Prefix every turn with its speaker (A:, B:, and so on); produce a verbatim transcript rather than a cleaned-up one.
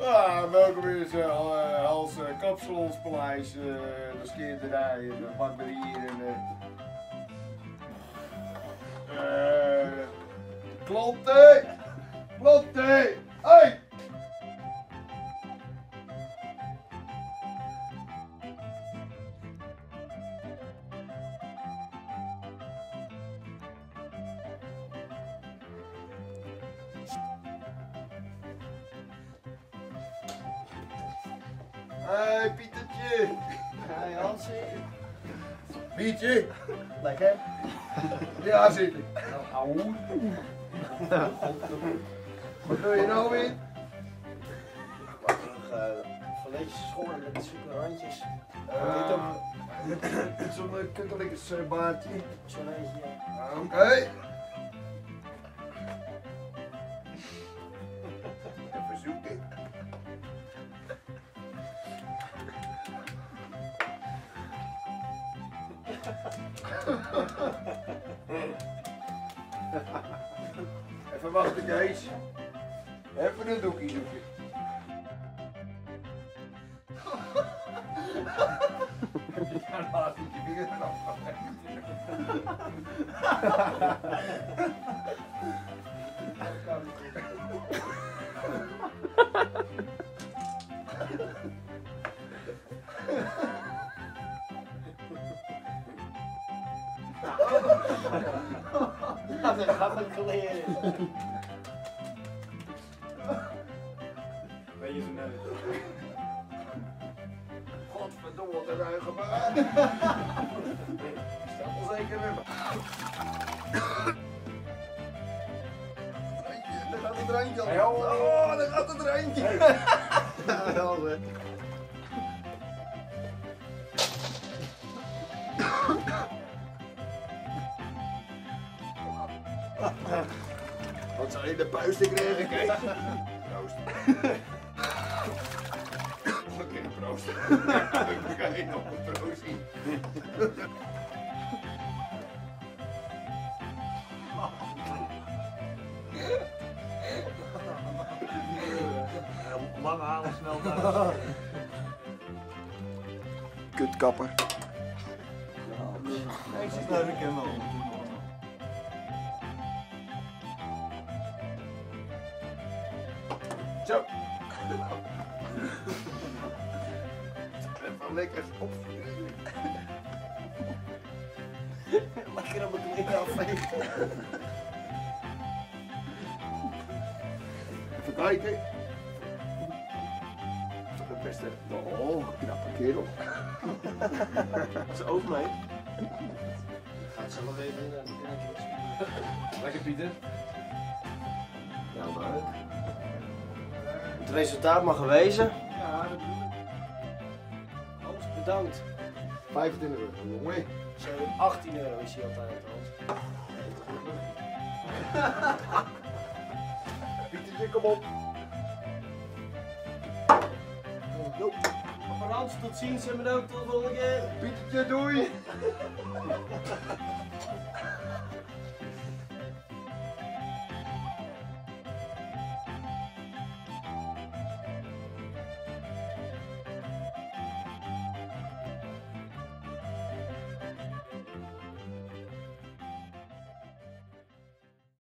A: Ah, welkom in zijn uh, als uh, kapsalonspaleis, uh, de skierderij, de bakkerie en uh, uh, klanten! Klanten! Hey! Hey Pietertje!
B: Hey Hansie.
A: Pietje!
B: Lekker.
A: Ja, zitten.
B: Auw.
A: Wat doe je nou weer?
B: Nog uh, valletjes schoren met zoeke randjes.
A: Uh, met zo'n uh, kukkelijkes uh, baardje.
B: Zo'n eentje.
A: Oké. Okay. Even zoeken. Even wachten, Kees. Even een doekje zoeken. Ja, laat ik je vinger eraf.
B: Dat gaat met kleren.
C: Ben je zo neus?
A: Godverdomme, wat een ruige baan. Staat wel zeker in. Daar gaat het randje al.
C: Hey,
A: Oh, daar gaat het randje.
C: Hey.
A: Ja, wel hè. Wat zou je de puisten krijgen, Kees? Proost. Oké, proost. Ik ga je nog een proost zien.
C: Lang halen, snel thuis.
A: Kutkapper.
C: Ik zit nou ik hem wel.
A: Zo. Even lekker op.
B: Lekker op mijn kleren afvegen.
A: Even kijken. De beste. Oh, knappe kerel.
C: Is het ook mee?
B: Gaat ze nog even in de krijtjes.
C: Lekker Pieter.
B: Nou, leuk. Het resultaat mag gewezen.
A: Ja, dat bedoel ik.
B: Hans, bedankt.
A: vijfentwintig euro, jongen.
B: Zo, achttien euro is hij altijd, Hans.
A: Pietertje, kom op. Jo.
B: Hans, tot ziens en bedankt tot de volgende keer.
A: Pietertje, doei.